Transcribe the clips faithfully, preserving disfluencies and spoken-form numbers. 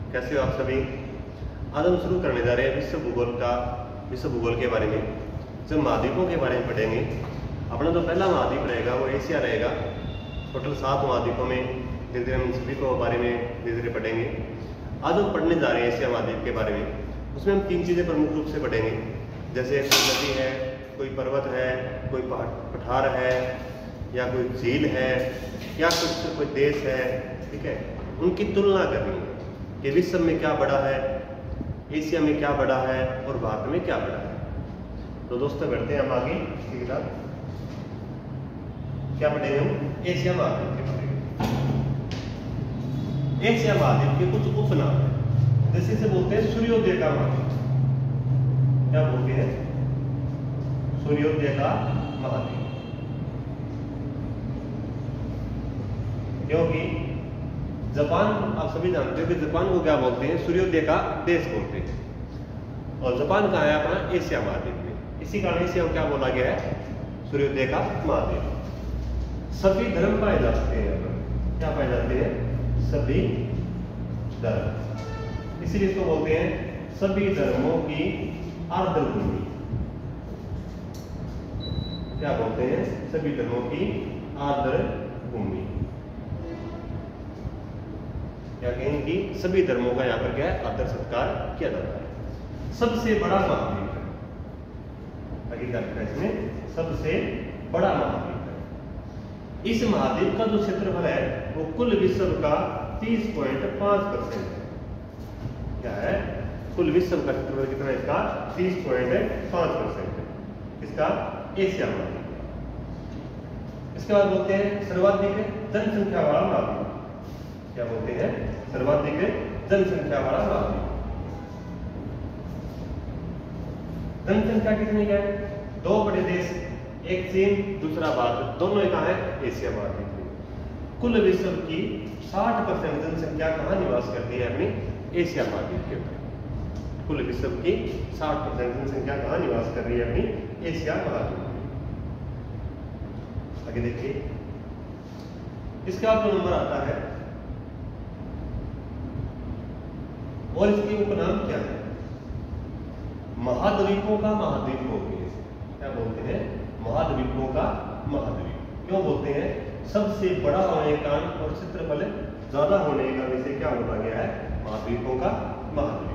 कैसे हो आप सभी। आज हम शुरू करने जा रहे हैं विश्व भूगोल का विश्व भूगोल के बारे में। जब महाद्वीपों के बारे में पढ़ेंगे, अपना जो पहला महाद्वीप रहेगा वो एशिया रहेगा। टोटल सात महाद्वीपों में धीरे धीरे हम सभी को बारे में धीरे धीरे पढ़ेंगे। आज हम पढ़ने जा रहे हैं एशिया महाद्वीप के बारे में। उसमें हम तीन चीज़ें प्रमुख रूप से पढ़ेंगे, जैसे कोई नदी है, कोई पर्वत है, कोई पठार है, या कोई झील है, या कुछ कोई देश है। ठीक है, उनकी तुलना करनी है कि विश्व में क्या बड़ा है, एशिया में क्या बड़ा है और भारत में क्या बड़ा है। तो दोस्तों बढ़ते हैं हम आगे इसके साथ। क्या पढ़ेंगे हम? एशिया महाद्वीप के बारे में। एशिया महाद्वीप के कुछ उपनाम है, जैसे इसे बोलते हैं सूर्योदय का महाद्वीप। क्या बोलते हैं? सूर्योदय का महाद्वीप, क्योंकि जापान, आप सभी जानते हो कि जापान को क्या बोलते हैं? सूर्योदय का देश बोलते हैं। और जापान कहाँ है? अपना एशिया महाद्वीप में। इसी कारण एशिया को क्या बोला गया है? सूर्योदय का महाद्वीप। सभी धर्म पाए जाते हैं यहाँ पर। क्या पाए जाते हैं? सभी धर्म, इसीलिए इसको बोलते हैं सभी धर्मों की आर्द्र भूमि। क्या बोलते हैं? सभी धर्मों की आर्द्र भूमि। क्या कहेंगे कि सभी धर्मों का यहाँ पर क्या है? आदर सत्कार किया जाता है। सबसे बड़ा महाद्वीप है, इसमें सबसे बड़ा महाद्वीप है। इस महाद्वीप का जो क्षेत्रफल है वो कुल विश्व का तीस पॉइंट पांच परसेंट है। क्या है? कुल विश्व का क्षेत्रफल कितना है इसका? तीस पॉइंट पांच परसेंट है इसका एशिया महाद्वीप। इसके बाद बोलते हैं सर्वाधिक जनसंख्या वाला महाद्वीप। क्या बोलते हैं? सर्वाधिक जनसंख्या वाला महाद्वीप। जनसंख्या कितनी है? दो बड़े देश, एक चीन दूसरा भारत, दोनों कहाँ है? एशिया महाद्वीप में। कुल विश्व की साठ परसेंट जनसंख्या कहाँ निवास करती है? अपनी एशिया महाद्वीप के ऊपर। कुल विश्व की साठ परसेंट जनसंख्या कहाँ निवास कर रही है? अपनी एशिया महाद्वीप में। आगे देखिए, इसके बाद जो नंबर आता है और इसके उपनाम क्या है? महाद्वीपों का महाद्वीप बोलते हैं। क्या बोलते हैं? महाद्वीपों का महाद्वीप। क्यों बोलते हैं? सबसे बड़ा होने का और क्षेत्रफल ज्यादा होने का विषय क्या होता गया है? महाद्वीपों का महाद्वीप।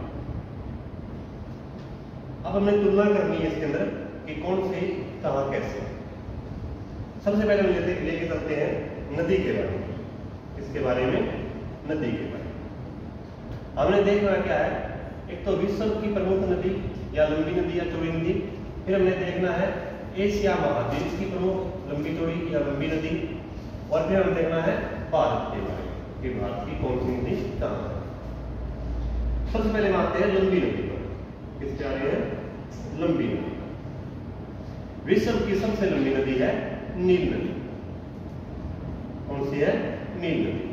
अब हमने तुलना करनी है इसके अंदर कि कौन से कहां कैसे। सबसे पहले हम लेते लेके चलते हैं नदी के बारे में। इसके बारे में नदी के बारे में हमने देखना क्या है? एक तो विश्व की प्रमुख नदी या लंबी नदी या चौड़ी नदी, फिर हमने देखना है एशिया महाद्वीप की प्रमुख लंबी चौड़ी या लंबी नदी, और फिर हम देखना है भारत के बारे में कि भारत की कौन सी नदी कहाँ है। सबसे पहले हम आते हैं लंबी नदी पर। किस पे आ रही है? लंबी नदी। विश्व की सबसे लंबी नदी है नील नदी। कौन सी है? नील नदी।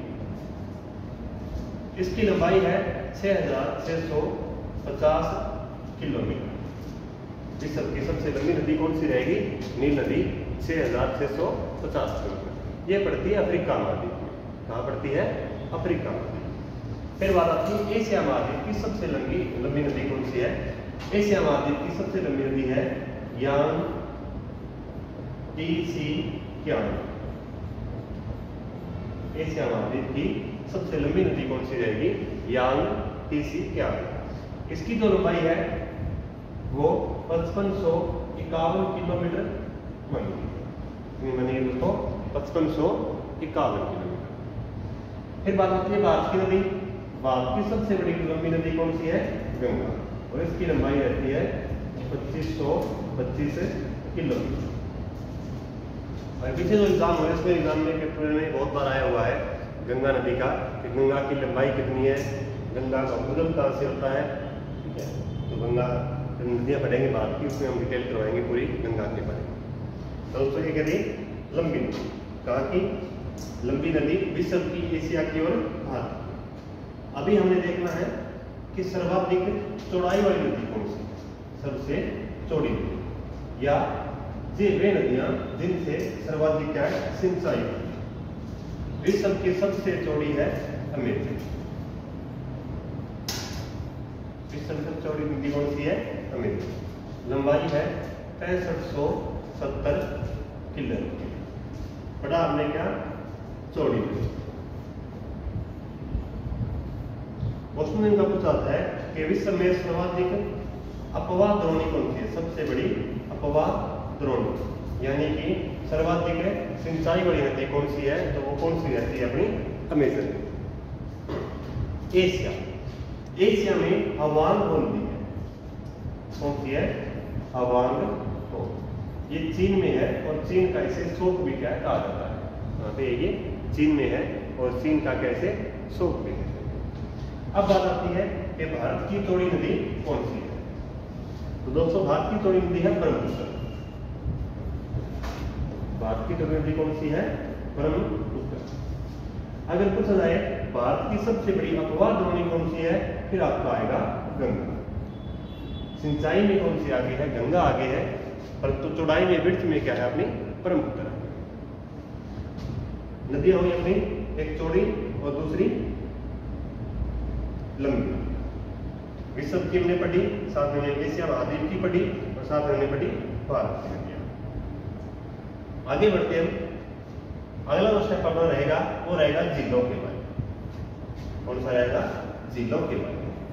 इसकी लंबाई है छह हजार छह सौ पचास किलोमीटर। विश्व की सबसे लंबी नदी कौन सी रहेगी? नील नदी, छह हजार छह सौ पचास किलोमीटर। ये पड़ती है अफ्रीका महाद्वीप में। कहाँ पड़ती है? अफ्रीका महाद्वीप। फिर बात आती है एशिया महाद्वीप की सबसे लंबी लंबी नदी कौन सी है? एशिया महाद्वीप की सबसे लंबी नदी है Yangtze Kiang. Asia महाद्वीप की सबसे लंबी नदी कौन सी रहेगी? Yangtze Kiang. इसकी जो लंबाई है वो पचपन सौ इक्यावन किलोमीटर बनेगी दोस्तों, पचपन सौ इक्यावन किलोमीटर। फिर बात आती है भारत की नदी। भारत की सबसे बड़ी लंबी नदी कौन सी है? गंगा, और इसकी लंबाई रहती है पच्चीस सौ पच्चीस किलोमीटर। पीछे जो एग्जाम हुआ है इसमें एग्जाम में पेपर में बहुत बार आया हुआ है गंगा नदी का कि गंगा की लंबाई कितनी है, गंगा का उद्गम कहाँ से होता है। ठीक है, तो गंगा नदियाँ पढ़ेंगे भारत की, उसमें हम डिटेल करवाएंगे पूरी गंगा के बारे में। तो दोस्तों ये कहती लंबी नदी। कहाँ की? लंबी नदी विश्व की, एशिया की और भारत की। अभी हमने देखना है कि सर्वाधिक चौड़ाई वाली नदी कौन सी? सबसे चौड़ी नदी, या ये वे नदियां जिनसे सर्वाधिक क्या है? सिंचाई होती है। विश्व की सबसे चौड़ी है अमेजन। विश्व में सबसे चौड़ी नदी कौन सी है? अमेजन। लंबाई है पैंसठ सौ सत्तर किलोमीटर। बड़ा हमने क्या? चौड़ी नदी। क्वेश्चन इनका पूछा है कि विश्व में सर्वाधिक अपवाह द्रोणी कौन सी है? सबसे बड़ी अपवाह द्रोणी यानी कि सर्वाधिक सिंचाई वाली नदी कौन सी है? तो वो कौन सी रहती है? अपनी अमेजन। एशिया एशिया में हवांग नदी है। कौन सी है? हवांग हो। ये चीन में है और चीन का इसे शोक भी क्या कहा जाता है? यहाँ पे ये चीन में है और चीन का कैसे शोक भी है। अब बात आती है कि भारत की चौड़ी नदी कौन सी है? तो दोस्तों भारत की चौड़ी नदी है ब्रह्मपुत्र। भारत की चौड़ी नदी कौन सी है? ब्रह्मपुत्र। अगर पूछा जाए भारत की सबसे बड़ी अपवाह द्रोणी कौन सी है? फिर आपका आएगा गंगा। सिंचाई में कौन सी आगे है? गंगा आगे है, परंतु तो चौड़ाई में विड्थ में क्या है? अपनी ब्रह्मपुत्र। नदियां हुई अपनी एक चौड़ी और दूसरी लंबी। विश्व की हमने पढ़ी, साथ में एशिया महाद्वीप की पढ़ी और साथ में हमने पढ़ी भारत की नदियां। आगे बढ़ते हम। अगला जो स्टेप अपना रहेगा वो रहेगा झीलों के बारे में। कौन सा रहेगा? झीलों के बारे में।